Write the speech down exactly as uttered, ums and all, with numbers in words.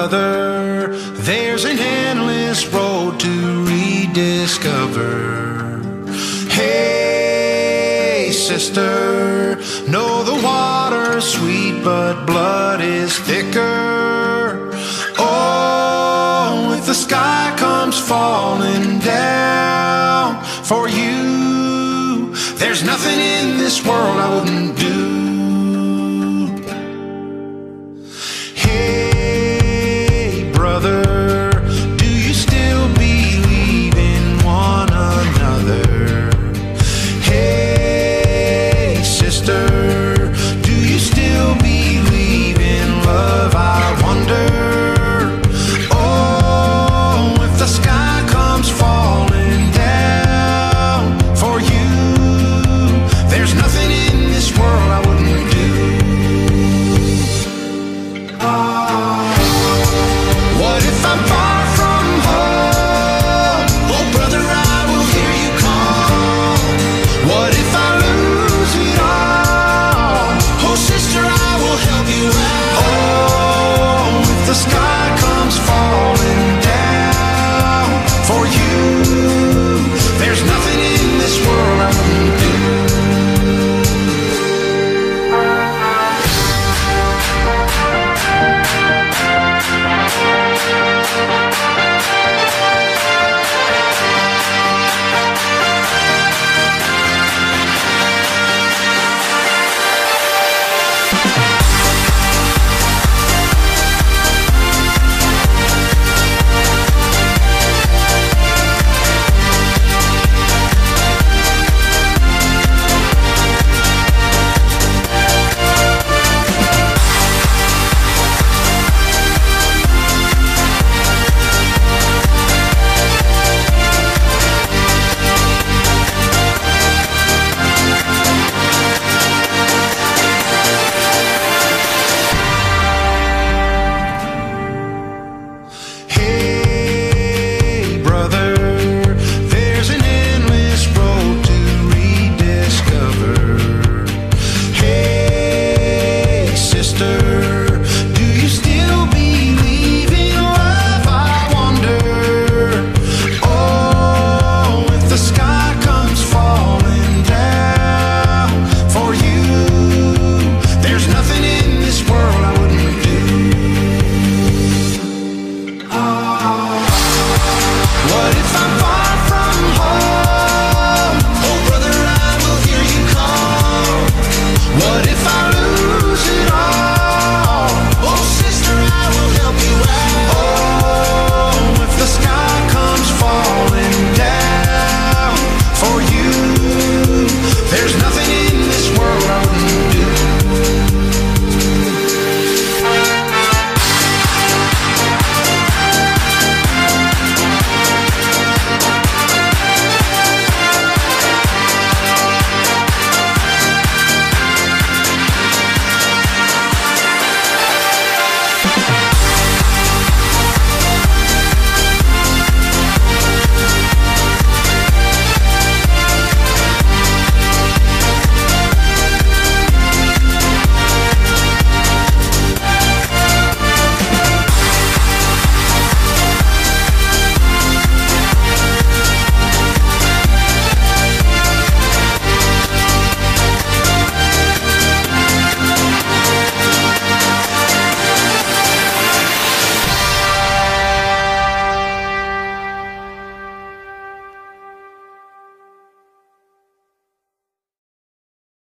brother, there's an endless road to rediscover. Hey, sister, know the water's sweet, but blood is thicker. Oh, if the sky comes falling down for you, there's nothing in this world I wouldn't do. Hey, brother, do you still believe in one another? Hey, sister, do you still believe in love, I wonder? Oh, if the sky comes falling down for you, there's nothing in this world I would